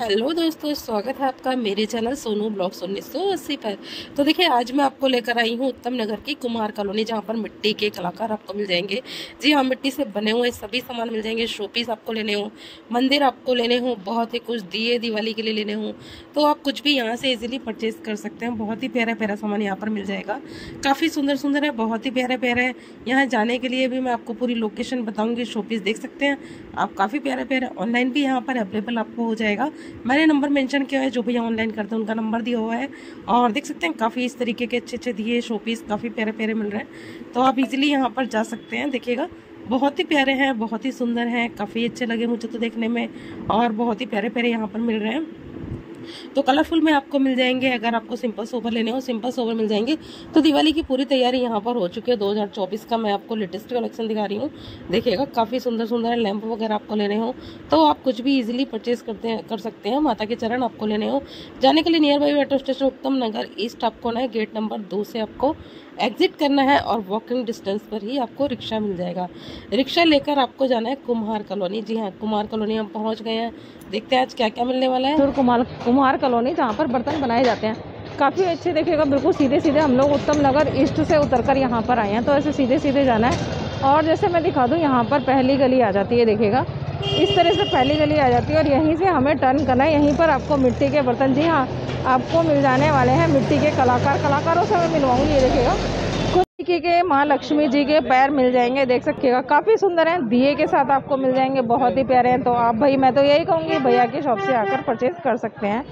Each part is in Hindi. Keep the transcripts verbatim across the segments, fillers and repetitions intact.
हेलो दोस्तों, स्वागत है आपका मेरे चैनल सोनू ब्लॉग्स उन्नीस सौ अस्सी पर। तो देखिए, आज मैं आपको लेकर आई हूँ उत्तम नगर की कुमार कॉलोनी, जहाँ पर मिट्टी के कलाकार आपको मिल जाएंगे। जी हाँ, मिट्टी से बने हुए सभी सामान मिल जाएंगे। शोपीस आपको लेने हो, मंदिर आपको लेने हो, बहुत ही कुछ दिए दिवाली के लिए लेने हो, तो आप कुछ भी यहाँ से इजीली परचेज कर सकते हैं। बहुत ही प्यारा प्यारा सामान यहाँ पर मिल जाएगा। काफ़ी सुंदर सुंदर है, बहुत ही प्यारे प्यारे है। यहाँ जाने के लिए भी मैं आपको पूरी लोकेशन बताऊँगी। शोपीस देख सकते हैं आप, काफ़ी प्यारे प्यारे। ऑनलाइन भी यहाँ पर अवेलेबल आपको हो जाएगा। मैंने नंबर मेंशन किया है, जो भैया ऑनलाइन करते हैं उनका नंबर दिया हुआ है। और देख सकते हैं काफ़ी इस तरीके के अच्छे अच्छे दिए शोपीस काफ़ी प्यारे प्यारे मिल रहे हैं, तो आप इजीली यहाँ पर जा सकते हैं। देखिएगा, बहुत ही प्यारे हैं, बहुत ही सुंदर हैं, काफ़ी अच्छे लगे मुझे तो देखने में, और बहुत ही प्यारे प्यारे यहाँ पर मिल रहे हैं। तो कलरफुल में आपको मिल जाएंगे। अगर आपको सिंपल सोबर लेने हो, सिंपल सोबर मिल जाएंगे। तो दिवाली की पूरी तैयारी यहाँ पर हो चुकी है। दो हज़ार चौबीस का मैं आपको लेटेस्ट कलेक्शन दिखा रही हूँ। देखिएगा, काफ़ी सुंदर सुंदर लैंप वगैरह आपको लेने हो तो आप कुछ भी इजीली परचेज करते हैं कर सकते हैं। माता के चरण आपको लेने हो, जाने के लिए नियर बाई मेट्रो स्टेशन उत्तम नगर ईस्ट आपको ना गेट नंबर दो से आपको एग्जिट करना है, और वॉकिंग डिस्टेंस पर ही आपको रिक्शा मिल जाएगा। रिक्शा लेकर आपको जाना है कुम्हार कॉलोनी। जी हाँ, कुम्हार कॉलोनी हम पहुंच गए हैं। देखते हैं आज क्या क्या मिलने वाला है। कुमार कुम्हार कॉलोनी, जहाँ पर बर्तन बनाए जाते हैं, काफ़ी अच्छे। देखिएगा, बिल्कुल सीधे सीधे हम लोग उत्तम नगर ईस्ट से उतरकर यहाँ पर आए हैं, तो ऐसे सीधे सीधे जाना है। और जैसे मैं दिखा दूँ, यहाँ पर पहली गली आ जाती है। देखिएगा, इस तरह से पहली गली आ जाती है, और यहीं से हमें टर्न करना है। यहीं पर आपको मिट्टी के बर्तन, जी हाँ, आपको मिल जाने वाले हैं। मिट्टी के कलाकार कलाकारों से मैं मिलवाऊँगी। ये देखिएगा, खुद के माँ लक्ष्मी जी के पैर मिल जाएंगे। देख सकिएगा, काफ़ी सुंदर हैं, दिए के साथ आपको मिल जाएंगे, बहुत ही प्यारे हैं। तो आप भाई, मैं तो यही कहूँगी, भैया की शॉप से आकर परचेज कर सकते हैं।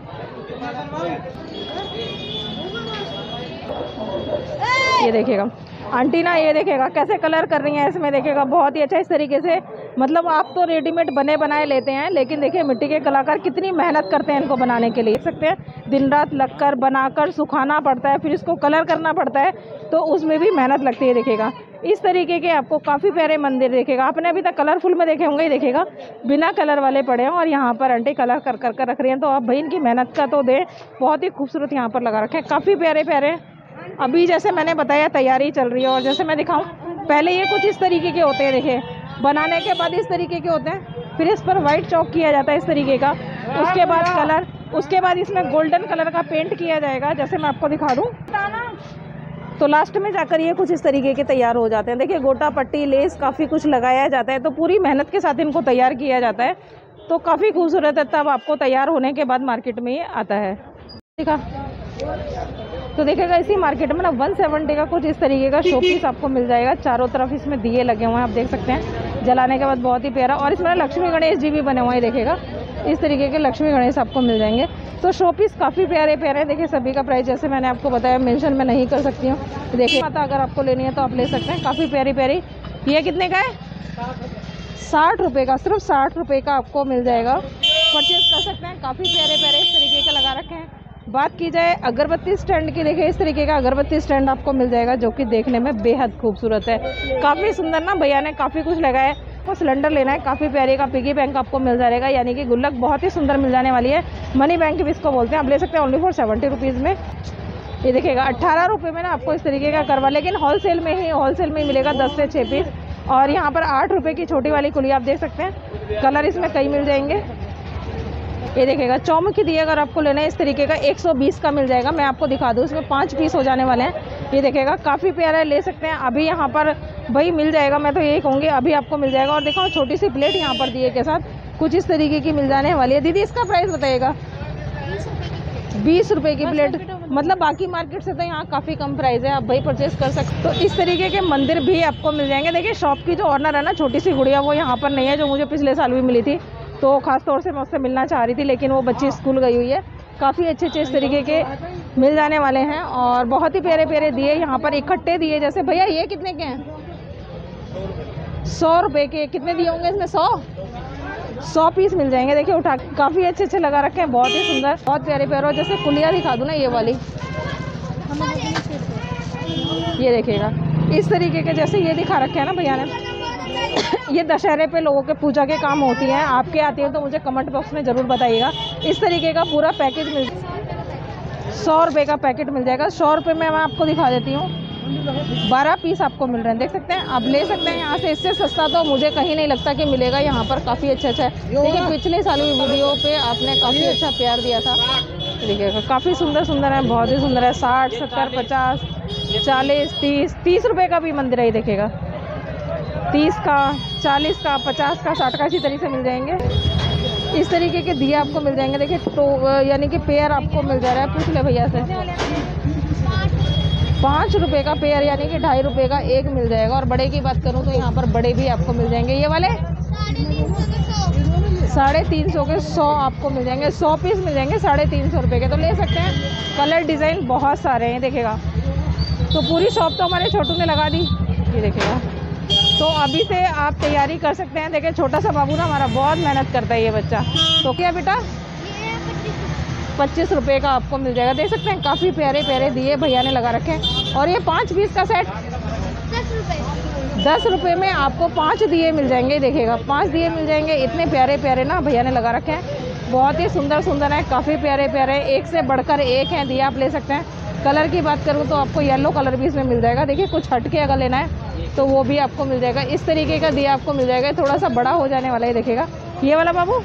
ये देखिएगा आंटी ना, ये देखिएगा कैसे कलर कर रही हैं इसमें। देखिएगा, बहुत ही अच्छा इस तरीके से। मतलब आप तो रेडीमेड बने बनाए लेते हैं, लेकिन देखिए मिट्टी के कलाकार कितनी मेहनत करते हैं इनको बनाने के लिए। देख सकते हैं, दिन रात लगकर बनाकर सुखाना पड़ता है, फिर इसको कलर करना पड़ता है, तो उसमें भी मेहनत लगती है। देखिएगा, इस तरीके के आपको काफ़ी प्यारे मंदिर देखेगा। आपने अभी तक कलरफुल में देखे होंगे। देखिएगा, बिना कलर वाले पड़े हैं, और यहाँ पर आंटी कलर कर कर कर रख रही हैं। तो आप भाई इनकी मेहनत का तो दें, बहुत ही खूबसूरत यहाँ पर लगा रखे हैं, काफ़ी प्यारे प्यारे। अभी जैसे मैंने बताया, तैयारी चल रही है। और जैसे मैं दिखाऊं, पहले ये कुछ इस तरीके के होते हैं। देखिए, बनाने के बाद इस तरीके के होते हैं, फिर इस पर वाइट चॉक किया जाता है इस तरीके का, उसके बाद कलर, उसके बाद इसमें गोल्डन कलर का पेंट किया जाएगा। जैसे मैं आपको दिखा दूं, तो लास्ट में जाकर ये कुछ इस तरीके के तैयार हो जाते हैं। देखिए, गोटा पट्टी लेस काफ़ी कुछ लगाया जाता है, तो पूरी मेहनत के साथ इनको तैयार किया जाता है, तो काफ़ी खूबसूरत है। तब आपको तैयार होने के बाद मार्केट में ये आता है। देखा, तो देखिएगा, इसी मार्केट में ना वन सेवेंटी का कुछ इस तरीके का शोपीस आपको मिल जाएगा। चारों तरफ इसमें दिए लगे हुए हैं, आप देख सकते हैं, जलाने के बाद बहुत ही प्यारा। और इसमें लक्ष्मी गणेश जी भी बने हुए हैं। देखिएगा, इस तरीके के लक्ष्मी गणेश आपको मिल जाएंगे। तो शोपीस काफ़ी प्यारे प्यारे हैं। देखिए, सभी का प्राइस जैसे मैंने आपको बताया, मेंशन मैं नहीं कर सकती हूँ। देखिए, माता अगर आपको लेनी है तो आप ले सकते हैं, काफ़ी प्यारी प्यारी। ये कितने का है? साठ रुपये का, सिर्फ साठ रुपये का आपको मिल जाएगा, परचेज कर सकते हैं। काफ़ी प्यारे प्यारे इस तरीके के लगा रखे हैं। बात की जाए अगरबत्ती स्टैंड की, देखिए इस तरीके का अगरबत्ती स्टैंड आपको मिल जाएगा, जो कि देखने में बेहद खूबसूरत है, काफ़ी सुंदर ना। भैया ने काफ़ी कुछ लगाया है। वो सिलेंडर लेना है, काफ़ी प्यारे का पिगी बैंक आपको मिल जाएगा, यानी कि गुल्लक बहुत ही सुंदर मिल जाने वाली है। मनी बैंक भी इसको बोलते हैं। आप ले सकते हैं ओनली फॉर सेवेंटी रुपीज़ में। ये देखिएगा, अट्ठारह रुपये में ना आपको इस तरीके का करवा, लेकिन होलसेल में ही होलसेल में ही मिलेगा, दस से छः पीस। और यहाँ पर आठ रुपये की छोटी वाली कुली आप देख सकते हैं। कलर इसमें कई मिल जाएंगे। ये देखिएगा, चौमुखी दिए अगर आपको लेना है इस तरीके का, एक सौ बीस का मिल जाएगा। मैं आपको दिखा दूँ, इसमें पाँच पीस हो जाने वाले हैं। ये देखिएगा, काफ़ी प्यारा है, ले सकते हैं। अभी यहाँ पर भाई मिल जाएगा, मैं तो यही कहूँगी, अभी आपको मिल जाएगा। और दिखाओ, छोटी सी प्लेट यहाँ पर दिए के साथ कुछ इस तरीके की मिल जाने वाली है। दीदी, इसका प्राइस बताइएगा। बीस रुपये की प्लेट, मतलब बाकी मार्केट से तो यहाँ काफ़ी कम प्राइस है, आप भाई परचेस कर सकते। तो इस तरीके के मंदिर भी आपको मिल जाएंगे। देखिए, शॉप की जो ऑनर है ना, छोटी सी गुड़िया, वो यहाँ पर नहीं है, जो मुझे पिछले साल भी मिली थी। तो खास तौर से मैं उससे मिलना चाह रही थी, लेकिन वो बच्ची स्कूल गई हुई है। काफ़ी अच्छे अच्छे इस तरीके के मिल जाने वाले हैं, और बहुत ही प्यारे प्यारे दिए यहाँ पर इकट्ठे दिए। जैसे भैया, ये कितने के हैं? सौ रुपये के। कितने दिए होंगे इसमें? सौ सौ पीस मिल जाएंगे। देखिए, उठा काफ़ी अच्छे अच्छे लगा रखे हैं, बहुत ही सुंदर, बहुत प्यारे प्यारे। और जैसे कुलिया दिखा दूँ ना, ये वाली, ये देखिएगा, इस तरीके के जैसे ये दिखा रखे हैं ना भैया ने, ये दशहरे पे लोगों के पूजा के काम होती हैं। आपके आती है तो मुझे कमेंट बॉक्स में ज़रूर बताइएगा। इस तरीके का पूरा पैकेज मिल, सौ रुपये का पैकेट मिल जाएगा। सौ रुपये में मैं आपको दिखा देती हूँ। बारह पीस आपको मिल रहे हैं, देख सकते हैं आप, ले सकते हैं यहाँ से। इससे सस्ता तो मुझे कहीं नहीं लगता कि मिलेगा यहाँ पर। काफ़ी अच्छा अच्छा है। देखिए पिछले साल की वीडियो पे आपने काफ़ी अच्छा प्यार दिया था। देखिएगा काफ़ी सुंदर सुंदर है, बहुत ही सुंदर है। साठ, सत्तर, पचास, चालीस, तीस, तीस रुपये का भी मंदिर है। देखिएगा तीस का, चालीस का, पचास का, साठ का, इसी तरीके से मिल जाएंगे। इस तरीके के दिए आपको मिल जाएंगे। देखिए तो यानी कि पेयर आपको मिल जा रहा है, पूछ ले भैया से, पाँच रुपए का पेयर यानी कि ढाई रुपए का एक मिल जाएगा। और बड़े की बात करूँ तो यहाँ पर बड़े भी आपको मिल जाएंगे। ये वाले साढ़े तीन सौ के सौ आपको मिल जाएंगे, सौ पीस मिल जाएंगे साढ़े तीन सौ रुपये के, तो ले सकते हैं। कलर डिज़ाइन बहुत सारे हैं, देखिएगा। तो पूरी शॉप तो हमारे छोटू ने लगा दी, ये देखिएगा। तो अभी से आप तैयारी कर सकते हैं। देखिए छोटा सा बाबू ना हमारा बहुत मेहनत करता है ये बच्चा। तो क्या बेटा, पच्चीस रुपये का आपको मिल जाएगा, देख सकते हैं। काफ़ी प्यारे प्यारे दिए भैया ने लगा रखे हैं। और ये पाँच पीस का सेट दस रुपये दस रुपये में आपको पाँच दिए मिल जाएंगे। देखिएगा पाँच दिए मिल जाएंगे। इतने प्यारे प्यारे ना भैया ने लगा रखे हैं, बहुत ही सुंदर सुंदर है, काफ़ी प्यारे प्यारे, एक से बढ़कर एक हैं दिए, आप ले सकते हैं। कलर की बात करूँ तो आपको येलो कलर भी इसमें मिल जाएगा। देखिए कुछ हटके अगर लेना है तो वो भी आपको मिल जाएगा। इस तरीके का दिया आपको मिल जाएगा, थोड़ा सा बड़ा हो जाने वाला है। देखिएगा ये वाला बाबू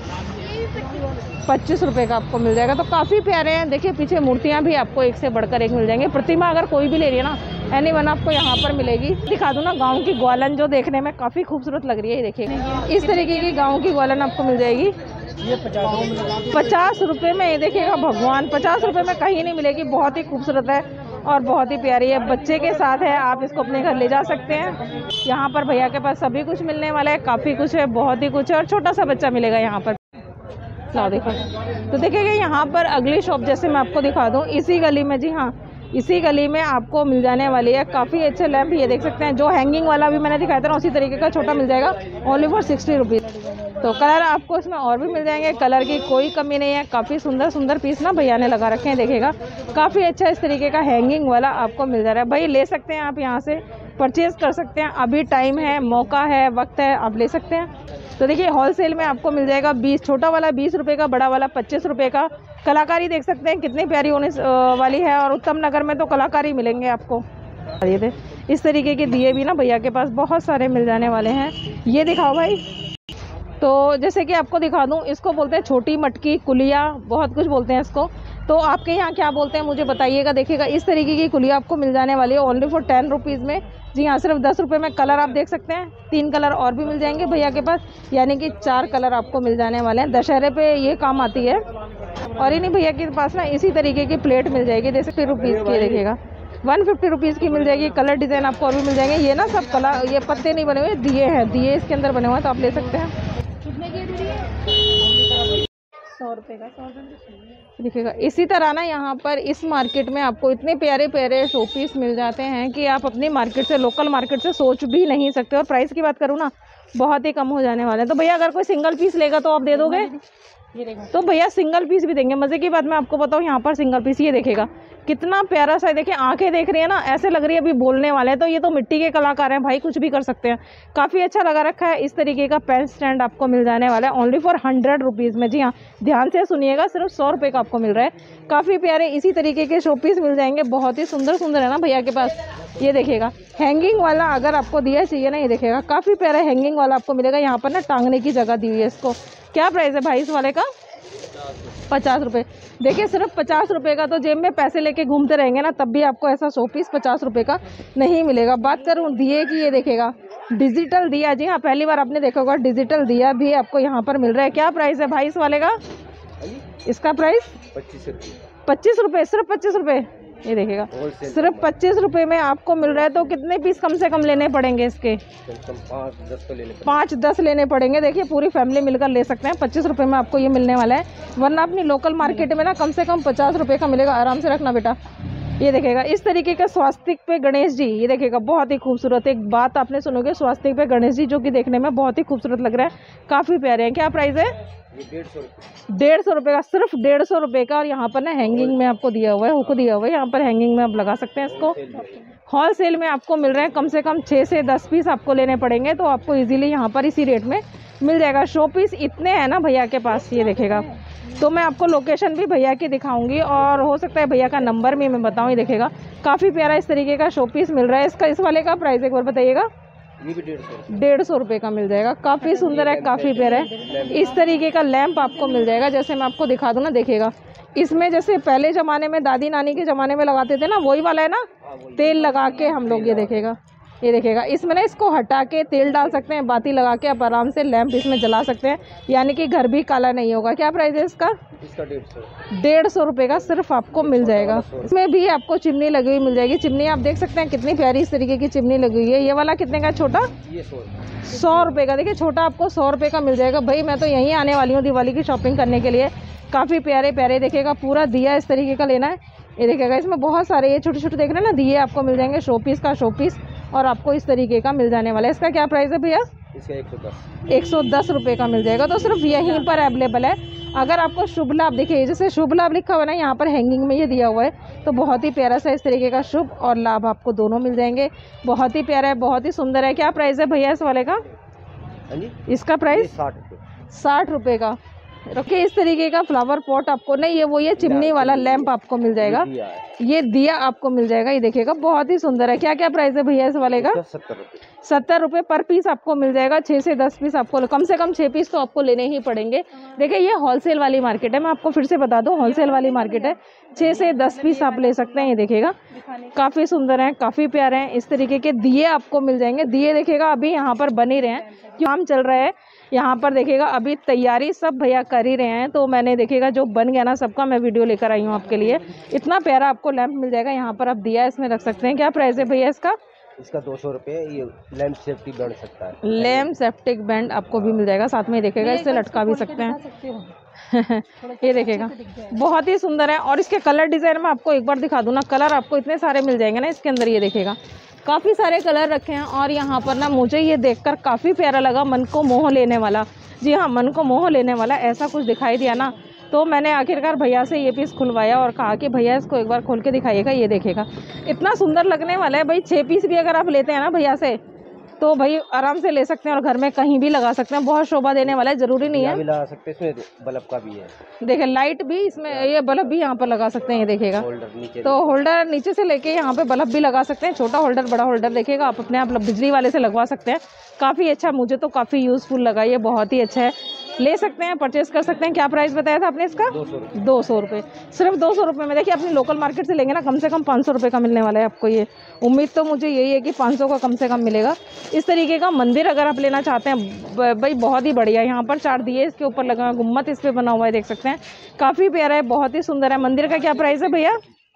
पच्चीस रुपये का आपको मिल जाएगा। तो काफ़ी प्यारे हैं। देखिए पीछे मूर्तियाँ भी आपको एक से बढ़कर एक मिल जाएंगी। प्रतिमा अगर कोई भी ले रही है ना, एनी वन आपको यहाँ पर मिलेगी। दिखा दूँ ना गांव की ग्वालन, जो देखने में काफ़ी खूबसूरत लग रही है। ये देखिए इस तरीके की गांव की ग्वालन आपको मिल जाएगी। ये पचास रुपये में, ये देखिएगा भगवान, पचास रुपये में कहीं नहीं मिलेगी। बहुत ही खूबसूरत है और बहुत ही प्यारी है। बच्चे के साथ है, आप इसको अपने घर ले जा सकते हैं। यहाँ पर भैया के पास सभी कुछ मिलने वाला है, काफ़ी कुछ है, बहुत ही कुछ है। और छोटा सा बच्चा मिलेगा यहाँ पर। लाओ देखो, तो देखिएगा यहाँ पर अगली शॉप जैसे मैं आपको दिखा दूँ, इसी गली में, जी हाँ इसी गली में आपको मिल जाने वाली है काफ़ी अच्छे लैंप। ये देख सकते हैं, जो हैंगिंग वाला भी मैंने दिखाया था ना, उसी तरीके का छोटा मिल जाएगा, ओनली फॉर सिक्सटी रुपीज़। तो कलर आपको इसमें और भी मिल जाएंगे, कलर की कोई कमी नहीं है। काफ़ी सुंदर सुंदर पीस ना भैया ने लगा रखे हैं। देखिएगा काफ़ी अच्छा इस तरीके का हैंगिंग वाला आपको मिल जा रहा है। भाई ले सकते हैं आप, यहाँ से परचेज़ कर सकते हैं। अभी टाइम है, मौका है, वक्त है, आप ले सकते हैं। तो देखिए होलसेल में आपको मिल जाएगा बीस, छोटा वाला बीस रुपये का, बड़ा वाला पच्चीस रुपये का। कलाकारी देख सकते हैं कितनी प्यारी होने वाली है। और उत्तम नगर में तो कलाकारी मिलेंगे आपको। ये दे इस तरीके के दिए भी ना भैया के पास बहुत सारे मिल जाने वाले हैं। ये दिखाओ भाई। तो जैसे कि आपको दिखा दूं, इसको बोलते हैं छोटी मटकी, कुलिया, बहुत कुछ बोलते हैं इसको। तो आपके यहाँ क्या बोलते हैं मुझे बताइएगा। देखिएगा इस तरीके की कुलिया आपको मिल जाने वाली है ओनली फॉर टेन रुपीज़ में। जी हाँ, सिर्फ दस रुपये में। कलर आप देख सकते हैं, तीन कलर और भी मिल जाएंगे भैया के पास, यानी कि चार कलर आपको मिल जाने वाले हैं। दशहरे पे ये काम आती है। और इन्हीं भैया के पास ना इसी तरीके की प्लेट मिल जाएगी, जैसे फिफ्टी रुपीज़ की। देखिएगा वन फिफ्टी रुपीज़ की मिल जाएगी। कलर डिज़ाइन आपको और भी मिल जाएंगे। ये ना सब कला, ये पत्ते नहीं बने हुए, दिए हैं, दिए इसके अंदर बने हुए हैं, तो आप ले सकते हैं। सौ रुपये का, सौ रुपये। देखिएगा इसी तरह ना यहाँ पर इस मार्केट में आपको इतने प्यारे प्यारे शो पीस मिल जाते हैं कि आप अपनी मार्केट से, लोकल मार्केट से सोच भी नहीं सकते। और प्राइस की बात करूँ ना, बहुत ही कम हो जाने वाले हैं। तो भैया अगर कोई सिंगल पीस लेगा तो आप दे दोगे? तो भैया सिंगल पीस भी देंगे। मज़े की बात मैं आपको बताऊँ, यहाँ पर सिंगल पीस, ये देखेगा कितना प्यारा सा है। देखिए आंखें देख रही है ना, ऐसे लग रही है अभी बोलने वाले हैं। तो ये तो मिट्टी के कलाकार हैं भाई, कुछ भी कर सकते हैं। काफ़ी अच्छा लगा रखा है। इस तरीके का पेन स्टैंड आपको मिल जाने वाला है ओनली फॉर हंड्रेड रुपीज़ में। जी हाँ, ध्यान से सुनिएगा, सिर्फ सौ रुपये का आपको मिल रहा है। काफ़ी प्यारे इसी तरीके के शो पीस मिल जाएंगे, बहुत ही सुंदर सुंदर है ना भैया के पास। ये देखिएगा हैंगिंग वाला अगर आपको दिया चाहिए ना, ये देखिएगा काफ़ी प्यारा हैंगिंग वाला आपको मिलेगा। यहाँ पर ना टांगने की जगह दी हुई है इसको। क्या प्राइस है भाई इस वाले का? पचास रुपये। देखिए सिर्फ पचास रुपये का, तो जेब में पैसे लेके घूमते रहेंगे ना, तब भी आपको ऐसा शो पीस पचास रुपये का नहीं मिलेगा। बात करूँ दिए की, ये देखिएगा डिजिटल दिया। जी हाँ, पहली बार आपने देखा होगा, डिजिटल दिया भी आपको यहाँ पर मिल रहा है। क्या प्राइस है भाई इस वाले का? इसका प्राइस पच्चीस रुपये। पच्चीस रुपये, सिर्फ पच्चीस रुपये। ये देखिएगा सिर्फ पच्चीस रुपये में आपको मिल रहा है। तो कितने पीस कम से कम लेने पड़ेंगे इसके? पाँच दस तो लेने पाँच दस लेने पड़ेंगे। देखिए पूरी फैमिली मिलकर ले सकते हैं। पच्चीस रुपये में आपको ये मिलने वाला है, वरना अपनी लोकल मार्केट में ना कम से कम पचास रुपये का मिलेगा। आराम से रखना बेटा। ये देखिएगा इस तरीके का स्वास्तिक पे गणेश जी, ये देखिएगा बहुत ही खूबसूरत। एक बात आपने सुनोगे, स्वास्तिक पे गणेश जी जो कि देखने में बहुत ही खूबसूरत लग रहा है, काफ़ी प्यारे हैं। क्या प्राइस है? डेढ़ सौ रुपये। डेढ़ सौ रुपये का, सिर्फ डेढ़ सौ रुपये का। और यहाँ पर ना हैंगिंग में आपको दिया हुआ है, हुक दिया हुआ है, यहाँ पर हैंगिंग में आप लगा सकते हैं इसको। होल सेल में आपको मिल रहे हैं, कम से कम छः से दस पीस आपको लेने पड़ेंगे, तो आपको इजीली यहाँ पर इसी रेट में मिल जाएगा। शो पीस इतने हैं ना भैया के पास, ये देखेगा। तो मैं आपको लोकेशन भी भैया की दिखाऊंगी और हो सकता है भैया का नंबर भी मैं बताऊँ। ये देखेगा काफ़ी प्यारा इस तरीके का शो पीस मिल रहा है। इसका इस वाले का प्राइस एक बार बताइएगा। ये भी डेढ़ सौ डेढ़ सौ रुपये का मिल जाएगा। काफ़ी सुंदर है, काफ़ी प्यारा है। इस तरीके का लैंप आपको मिल जाएगा। जैसे मैं आपको दिखा दूँ ना, देखिएगा इसमें जैसे पहले ज़माने में दादी नानी के ज़माने में लगाते थे ना, वही वाला है ना, तेल लगा के हम लोग, ये देखेगा ये देखेगा इसमें ना इसको हटा के तेल डाल सकते हैं, बाती लगा के आप आराम से लैंप इसमें जला सकते हैं, यानी कि घर भी काला नहीं होगा। क्या प्राइस है इसका? इसका डेढ़ सौ डेढ़ सौ रुपये का सिर्फ आपको मिल जाएगा। इसमें भी आपको चिमनी लगी हुई मिल जाएगी। चिमनी आप देख सकते हैं कितनी प्यारी इस तरीके की चिमनी लगी हुई है। ये वाला कितने का छोटा? ये सौ सौ रुपये का। देखिए छोटा आपको सौ रुपये का मिल जाएगा। भाई मैं तो यहीं आने वाली हूँ दिवाली की शॉपिंग करने के लिए। काफ़ी प्यारे प्यारे देखिएगा, पूरा दिया इस तरीके का लेना है। ये देखिएगा इसमें बहुत सारे ये छोटे छोटे देख रहे हैं ना दिए आपको मिल जाएंगे। शो पीस का शो पीस और आपको इस तरीके का मिल जाने वाला है। इसका क्या प्राइस है भैया? इसका एक सौ दस एक सौ दस रुपये का मिल जाएगा। तो सिर्फ यहीं पर अवेलेबल है। अगर आपको शुभ लाभ, देखिए जैसे शुभ लाभ लिखा हुआ है ना यहाँ पर हैंगिंग में ये दिया हुआ है, तो बहुत ही प्यारा सा इस तरीके का शुभ और लाभ आपको दोनों मिल जाएंगे। बहुत ही प्यारा है, बहुत ही सुंदर है। क्या प्राइस है भैया इस वाले का? इसका प्राइस साठ रुपये साठ रुपये का। रखिए इस तरीके का फ्लावर पॉट आपको नहीं, ये वो ये चिमनी वाला लैंप आपको मिल जाएगा। ये दिया आपको मिल जाएगा। ये देखिएगा बहुत ही सुंदर है। क्या क्या प्राइस है भैया इस वाले का? सत्तर रुपये सत्तर रुपये पर पीस आपको मिल जाएगा। छः से दस पीस आपको, कम से कम छः पीस तो आपको लेने ही पड़ेंगे। देखिए ये होलसेल वाली मार्केट है, मैं आपको फिर से बता दूं होलसेल वाली मार्केट है। छः से दस पीस आप ले सकते हैं। ये देखिएगा काफ़ी सुंदर हैं, काफ़ी प्यारे हैं। इस तरीके के दिए आपको मिल जाएंगे। दिए देखिएगा अभी यहाँ पर बन ही रहे हैं, काम चल रहा है यहाँ पर। देखिएगा अभी तैयारी सब भैया कर ही रहे हैं। तो मैंने देखिएगा जो बन गया ना सबका मैं वीडियो लेकर आई हूँ आपके लिए। इतना प्यारा आपको लैंप मिल जाएगा। यहाँ पर आप दिया इसमें रख सकते हैं। क्या प्राइस है भैया इसका? इसका दो सौ रुपये। ये लैंप सेफ्टी बैंड सकता है। लैंप सेफ्टिक बैंड आपको भी मिल जाएगा साथ में। देखिएगा इससे लटका भी सकते हैं। ये देखिएगा बहुत ही सुंदर है। और इसके कलर डिज़ाइन में आपको एक बार दिखा दूँ ना, कलर आपको इतने सारे मिल जाएंगे ना इसके अंदर। ये देखिएगा काफ़ी सारे कलर रखे हैं। और यहाँ पर ना मुझे ये देखकर काफ़ी प्यारा लगा, मन को मोह लेने वाला। जी हाँ, मन को मोह लेने वाला ऐसा कुछ दिखाई दिया ना, तो मैंने आखिरकार भैया से ये पीस खुलवाया और कहा कि भैया इसको एक बार खोल के दिखाइएगा। ये देखिएगा इतना सुंदर लगने वाला है। भाई छः पीस भी अगर आप लेते हैं ना भैया से, तो भाई आराम से ले सकते हैं और घर में कहीं भी लगा सकते हैं। बहुत शोभा देने वाला है, जरूरी नहीं है भी लगा सकते हैं। इसमें बल्ब का भी है, देखिए लाइट भी इसमें, ये बल्ब भी यहाँ पर लगा सकते हैं। ये देखिएगा होल्डर नीचे, तो होल्डर नीचे से लेके यहाँ पे बल्ब भी लगा सकते हैं। छोटा होल्डर, बड़ा होल्डर देखिएगा आप अपने आप बिजली वाले से लगवा सकते हैं। काफ़ी अच्छा, मुझे तो काफ़ी यूज़फुल लगा, ये बहुत ही अच्छा है। ले सकते हैं, परचेस कर सकते हैं। क्या प्राइस बताया था आपने इसका? दो सौ रुपये। सिर्फ दो सौ रुपये में। देखिए अपनी लोकल मार्केट से लेंगे ना कम से कम पाँच सौ रुपये का मिलने वाला है आपको। ये उम्मीद तो मुझे यही है कि पाँच सौ का कम से कम मिलेगा। इस तरीके का मंदिर अगर आप लेना चाहते हैं भाई बहुत ही बढ़िया। यहाँ पर चार दिए इसके ऊपर लगा हुआ, गुम्मत इस पर बना हुआ है, देख सकते हैं। काफ़ी प्यारा है, बहुत ही सुंदर है। मंदिर का क्या प्राइस है भैया?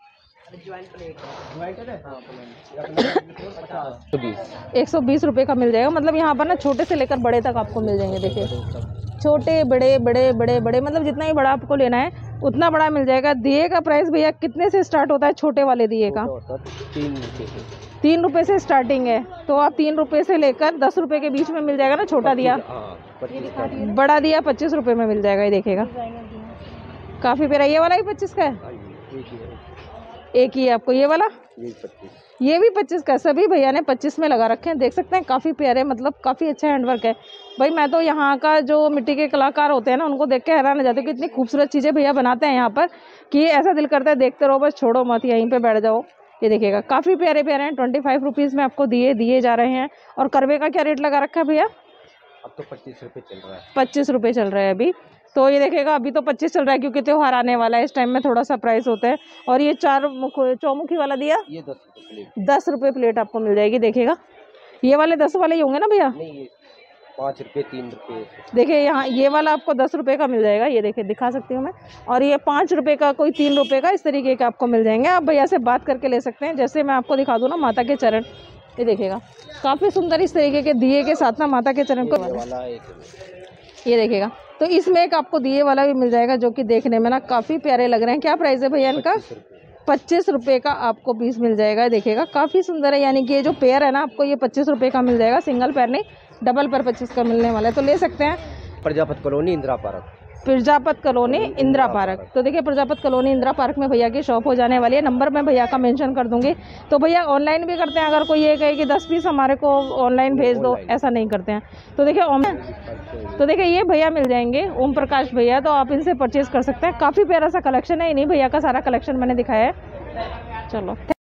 एक सौ बीस रुपये का मिल जाएगा। मतलब यहाँ पर ना छोटे से लेकर बड़े तक आपको मिल जाएंगे। देखिए छोटे बड़े बड़े बड़े बड़े, मतलब जितना ही बड़ा आपको लेना है उतना बड़ा मिल जाएगा। दिए का प्राइस भैया कितने से स्टार्ट होता है? छोटे वाले दिए का तीन रुपये से तीन रुपये से स्टार्टिंग है। तो आप तीन रुपये से लेकर दस रुपये के बीच में मिल जाएगा ना छोटा दिया। बड़ा दिया पच्चीस रुपये में मिल जाएगा। ये देखिएगा काफ़ी प्यारा। ये वाला ही पच्चीस का है, एक ही है आपको ये वाला। ये भी पच्चीस का। सभी भैया ने पच्चीस में लगा रखे हैं, देख सकते हैं। काफ़ी प्यारे, मतलब काफ़ी अच्छा हैंडवर्क है भाई। मैं तो यहाँ का जो मिट्टी के कलाकार होते हैं ना उनको देख के हैरान हो जाते हैं कि इतनी खूबसूरत चीज़ें भैया बनाते हैं यहाँ पर कि ऐसा दिल करता है देखते रहो, बस छोड़ो मत, यहीं पे बैठ जाओ। ये देखिएगा काफ़ी प्यारे प्यारे हैं। ट्वेंटी फाइव रुपीज़ में आपको दिए दिए जा रहे हैं। और करवे का क्या रेट लगा रखा है भैया? अब तो पच्चीस रुपये चल रहा है। पच्चीस रुपये चल रहा है अभी। तो ये देखिएगा अभी तो पच्चीस चल रहा है क्योंकि त्योहार आने वाला है, इस टाइम में थोड़ा सा प्राइस होता है। और ये चार मुख चौमुखी वाला दिया ये दस रुपये प्लेट दस रुपये प्लेट आपको मिल जाएगी। देखिएगा ये वाले दस वाले ही होंगे ना भैया? नहीं, पाँच रुपये तीन रुपये। देखिए यहाँ ये वाला आपको दस रुपये का मिल जाएगा। ये देखिए दिखा सकती हूँ मैं। और ये पाँच रुपये का, कोई तीन रुपये का, इस तरीके का आपको मिल जाएंगे। आप भैया से बात करके ले सकते हैं। जैसे मैं आपको दिखा दूँ ना माता के चरण, ये देखिएगा काफ़ी सुंदर इस तरीके के दिए के साथ ना माता के चरण को, ये देखिएगा। तो इसमें एक आपको दिए वाला भी मिल जाएगा जो कि देखने में ना काफ़ी प्यारे लग रहे हैं। क्या प्राइस है भैया इनका? पच्चीस रुपये का आपको पीस मिल जाएगा। देखिएगा काफ़ी सुंदर है, यानी कि ये जो पेयर है ना आपको ये पच्चीस रुपये का मिल जाएगा। सिंगल पेयर नहीं, डबल पेयर पच्चीस का मिलने वाला है, तो ले सकते हैं। Prajapati colony, Indira park. Prajapat colony Indira park. तो देखिए प्रजापत कॉलोनी इंदिरा पार्क में भैया की शॉप हो जाने वाली है। नंबर मैं भैया का मेंशन कर दूंगी। तो भैया ऑनलाइन भी करते हैं, अगर कोई ये कहे कि दस पीस हमारे को ऑनलाइन भेज दो, ऐसा नहीं करते हैं। तो देखिए ओम तो देखिए ये भैया मिल जाएंगे, ओम प्रकाश भैया, तो आप इनसे परचेज कर सकते हैं। काफ़ी प्यारा सा कलेक्शन है, इन्हीं भैया का सारा कलेक्शन मैंने दिखाया है। चलो।